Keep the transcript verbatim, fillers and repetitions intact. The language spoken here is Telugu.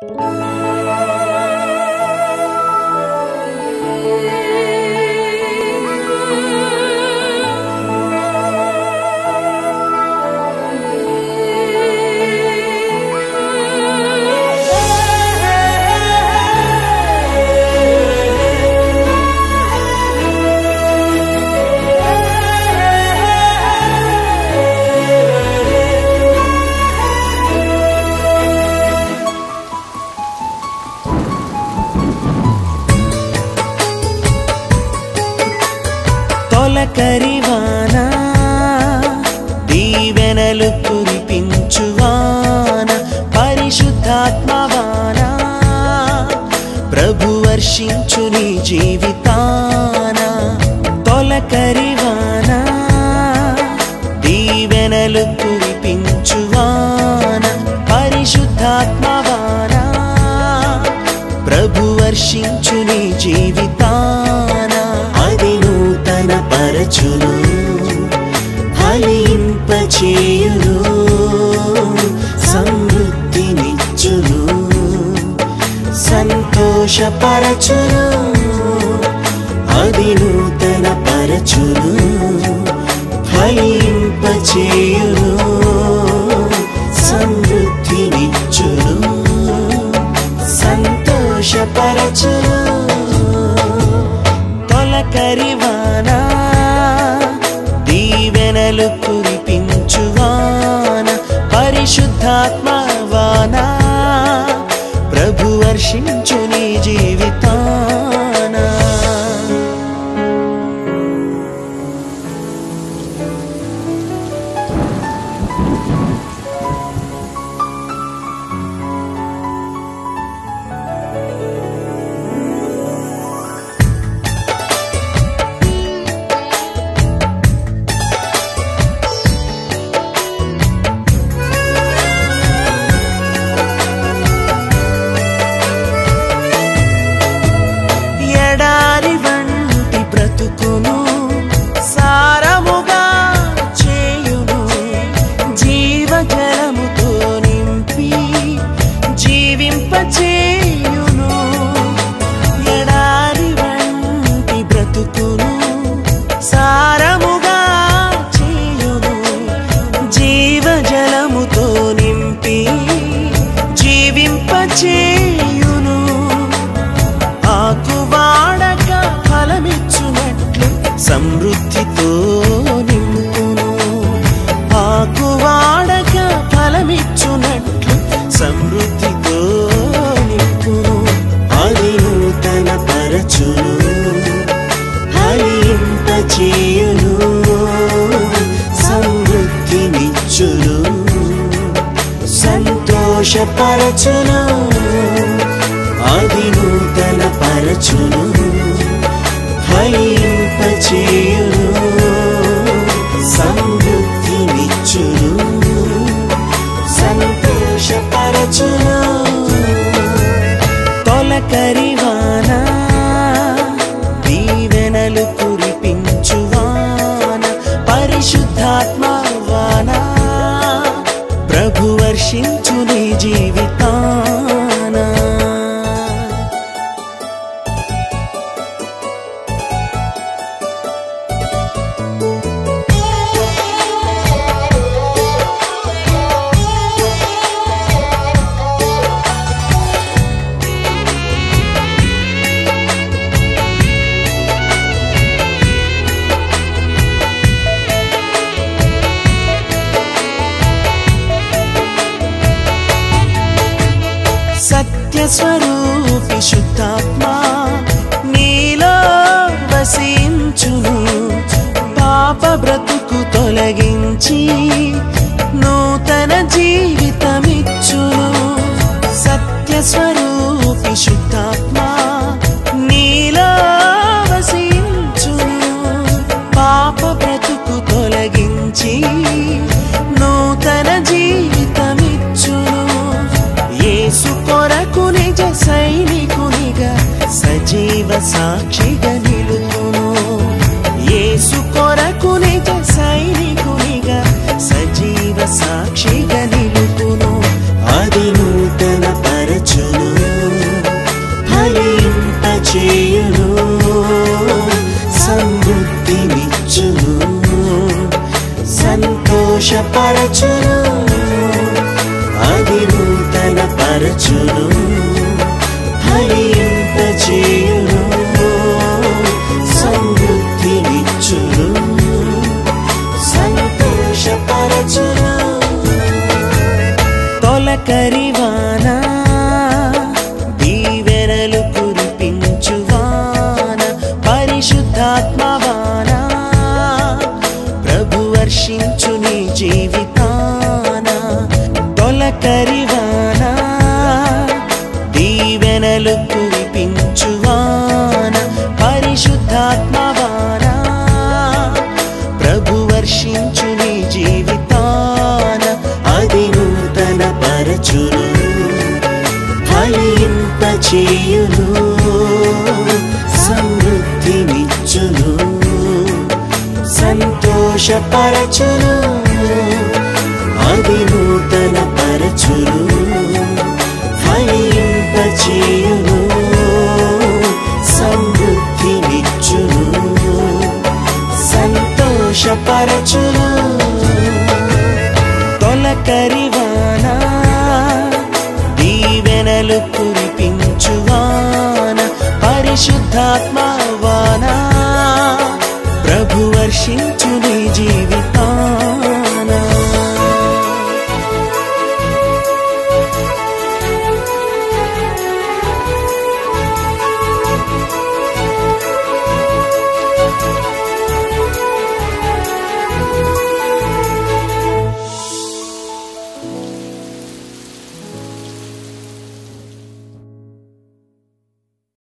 తొలకరి వాన దీవెనలు కురిపించు వాన పరిశుద్ధాత్మ వాన ప్రభు వర్షించు నీ జీవితాన తొలకరి వాన దీవెనలు కురిపించు వాన పరిశుద్ధాత్మ వాన ప్రభు వర్షించు నీ జీవితాన అది నూతన పరచును ఫలింపచేయును సమృద్ధినిచ్చును సంతోషపరచును అది నూతన పరచును ఫలింపచేయును సమృద్ధినిచ్చును సంతోషపరచును తొలకరి వాన దీవెనలు కురిపించు వాన పరిశుద్ధాత్మ వాన ప్రభు వర్షించు నీ జీవితాన సమృద్ధితో నింపును ఆకు వాడక ఫలమిచ్చునట్లు సమృద్ధితో నింపును అది నూతన పరచును ఫలింపచేయును సమృద్ధినిచ్చును సంతోషపరచును అది నూతన పరచును ఫలింపచేయును సమృద్ధినిచ్చును సంతోషపరచును తొలకరి వాన దీవెనలు కురిపించు వాన పరిశుద్ధాత్మ వాన ప్రభు వర్షించు నీ జీవితాన సత్యస్వరూపి శుద్ధాత్మ నీలో వసించును పాప బ్రతుకు తొలగించి నూతన జీవితమిచ్చును సత్యస్వరూపి శుద్ధాత్మ నీలో వసించును పాప బ్రతుకు తొలగించి నూతన జీవితమిచ్చును యేసు కొరకు నిజ సైనికునిగా సజీవ సాక్షిగా నిలుపును యేసు కొరకు నిజ సైనికునిగా సజీవ సాక్షిగా నిలుపును అది నూతన పరచును సంతోషపరచును, అది నూతన పరచును, ఫలింపచేయును, సమృద్ధినిచ్చును, సంతోషపరచును. తొలకరి వాన, దీవెనలు కురిపించు వాన, పరిశుద్ధాత్మ వాన, ప్రభు వర్షించు నీ జీవితాన. తొలకరి వాన, దీవెనలు కురిపించు వాన, పరిశుద్ధాత్మ వాన, ప్రభు వర్షించు నీ జీవితాన. అది నూతన పరచును, ఫలింపచేయును, సమృద్ధినిచ్చును, సంతోషపరచును, అది నూతన పరచును, ఫలింపచేయును, సమృద్ధినిచ్చును, సంతోషపరచును. తొలకరి వాన, దీవెనలు